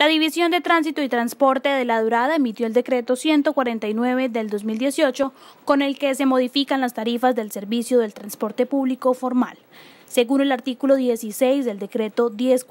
La División de Tránsito y Transporte de La Dorada emitió el decreto 149 del 2018 con el que se modifican las tarifas del servicio del transporte público formal. Según el artículo 16 del decreto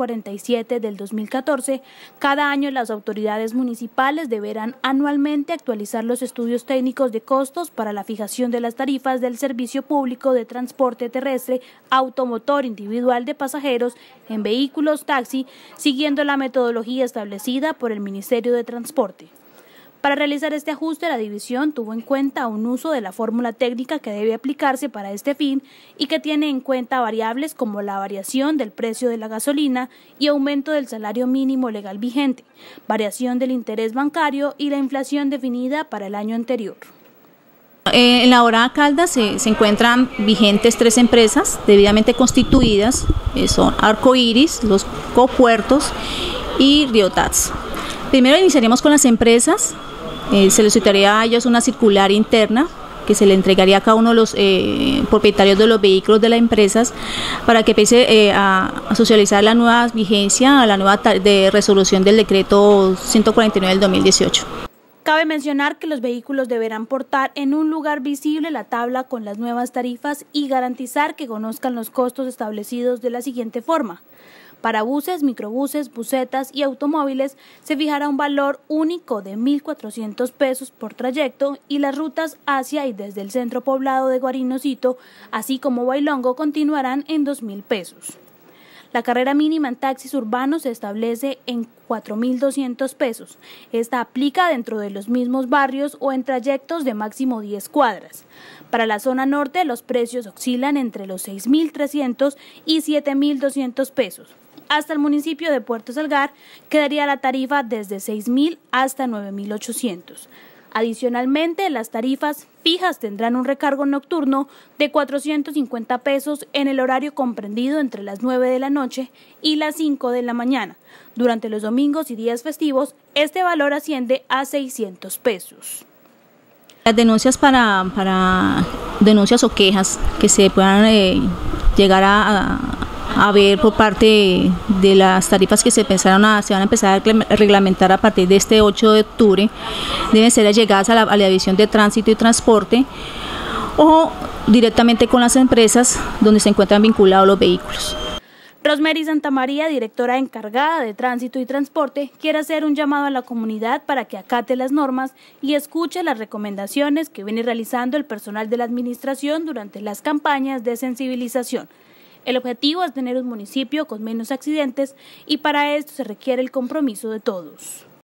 1047 del 2014, cada año las autoridades municipales deberán anualmente actualizar los estudios técnicos de costos para la fijación de las tarifas del servicio público de transporte terrestre automotor individual de pasajeros en vehículos taxi, siguiendo la metodología establecida por el Ministerio de Transporte. Para realizar este ajuste, la división tuvo en cuenta un uso de la fórmula técnica que debe aplicarse para este fin y que tiene en cuenta variables como la variación del precio de la gasolina y aumento del salario mínimo legal vigente, variación del interés bancario y la inflación definida para el año anterior. En La Dorada Caldas se encuentran vigentes 3 empresas debidamente constituidas, son Arcoiris, los Copuertos y Riotats. Primero iniciaríamos con las empresas. Se les solicitaría a ellos una circular interna que se le entregaría a cada uno de los propietarios de los vehículos de las empresas para que empiece a socializar la nueva vigencia, la nueva de resolución del decreto 149 del 2018. Cabe mencionar que los vehículos deberán portar en un lugar visible la tabla con las nuevas tarifas y garantizar que conozcan los costos establecidos de la siguiente forma. Para buses, microbuses, busetas y automóviles se fijará un valor único de 1.400 pesos por trayecto y las rutas hacia y desde el centro poblado de Guarinocito, así como Bailongo, continuarán en 2.000 pesos. La carrera mínima en taxis urbanos se establece en 4.200 pesos. Esta aplica dentro de los mismos barrios o en trayectos de máximo 10 cuadras. Para la zona norte, los precios oscilan entre los 6.300 y 7.200 pesos. Hasta el municipio de Puerto Salgar quedaría la tarifa desde 6.000 hasta 9.800. Adicionalmente, las tarifas fijas tendrán un recargo nocturno de 450 pesos en el horario comprendido entre las 9 de la noche y las 5 de la mañana. Durante los domingos y días festivos, este valor asciende a 600 pesos. Las denuncias para denuncias o quejas que se puedan llegar a ver por parte de las tarifas que se van a empezar a reglamentar a partir de este 8 de octubre, deben ser allegadas a la División de Tránsito y Transporte o directamente con las empresas donde se encuentran vinculados los vehículos. Rosemary Santamaría, directora encargada de Tránsito y Transporte, quiere hacer un llamado a la comunidad para que acate las normas y escuche las recomendaciones que viene realizando el personal de la administración durante las campañas de sensibilización. El objetivo es tener un municipio con menos accidentes y para esto se requiere el compromiso de todos.